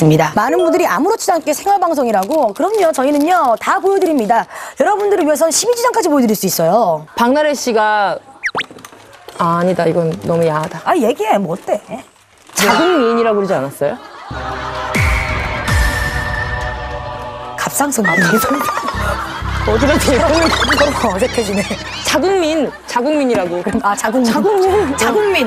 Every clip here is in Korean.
하겠습니다. 많은 분들이 아무렇지도 않게 생활방송이라고. 그럼요, 저희는요 다 보여드립니다. 여러분들을 위해서 12지장까지 보여드릴 수 있어요. 박나래 씨가 아니다, 이건 너무 야하다. 아, 얘기해. 뭐 어때? 자국미인이라고 그러지 않았어요? 갑상선. 어디 갔지? 어색해지네. 자국민이라고. 아, 자국민. 자국민.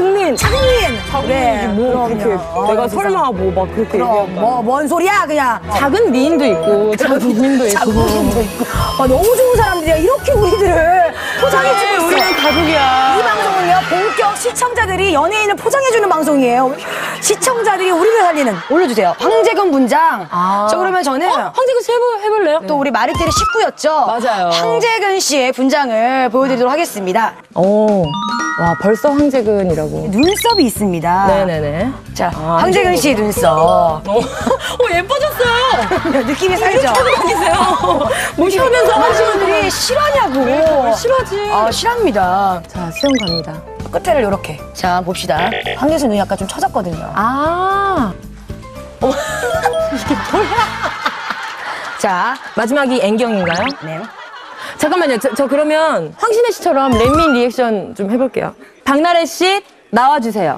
그래. 뭐 그렇게 내가 설마 뭐 막 그렇게 그럼 얘기할까? 뭔 소리야 그냥. 작은 미인도 있고 작은 민도 있고. 자국민도 있고. 아, 너무 좋은 사람들이야. 이렇게 우리들을 포장해주고 있어. 우리는 가족이야. 이 방송은요, 본격 시청자들이 연예인을 포장해주는 방송이에요. 시청자들이 우리를 살리는. 올려주세요. 황재근 분장. 자, 그러면 저는 황재근 씨 해볼래요? 또 우리 마리텔의 식구였죠. 맞아요. 황재근 씨의 분장을 보여드리도록 하겠습니다. 오, 와 벌써 황재근이라고. 눈썹이 있습니다. 네네네. 자, 황재근 씨의 눈썹. 예뻐졌어요. 느낌이 살죠? 다니세요. 뭐 쉬면서 하시는 분들이 실화냐고. 실하지. 아, 실합니다. 자, 수영 갑니다. 끝에를 이렇게. 자, 봅시다. 황재수 눈이 약간 좀 처졌거든요. 아. 이게 뭐야? 자, 마지막이 N경인가요? 네. 잠깐만요. 저 그러면 황신혜 씨처럼 렛민 리액션 좀 해볼게요. 박나래 씨 나와주세요.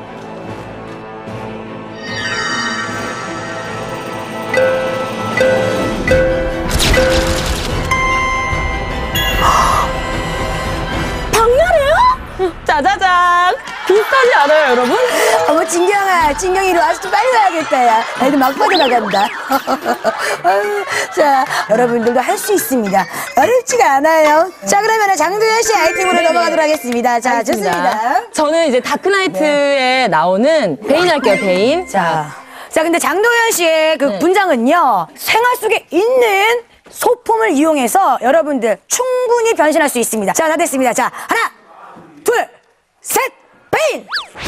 박나래요? 짜자잔. 비슷하지 않아요, 여러분? 어머, 진경아, 진경이 이리 와서 좀 빨리 와야겠다, 야. 애들 막 빠져나간다. 아유, 자, 여러분들도 할 수 있습니다. 어렵지가 않아요. 자, 그러면 장도연 씨 아이템으로 넘어가도록 하겠습니다. 자, 좋습니다. 저는 이제 다크나이트에 나오는 베인 할게요, 베인. 자, 근데 장도연 씨의 그 분장은요, 생활 속에 있는 소품을 이용해서 여러분들 충분히 변신할 수 있습니다. 자, 다 됐습니다. 자, 하나, 둘, 셋, 베인!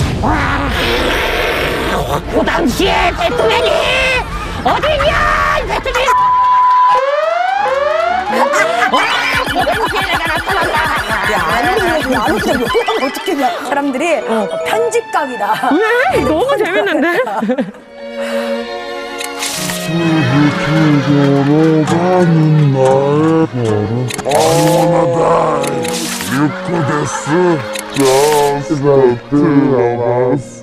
그 당시에 배트맨이 어디냐, 배트맨! 안 웃겨. 어떻게 냐 사람들이 편집각이다. 왜? 너무 재밌는데? 가는 나의 걸음 I wanna die You could have just 들어봤어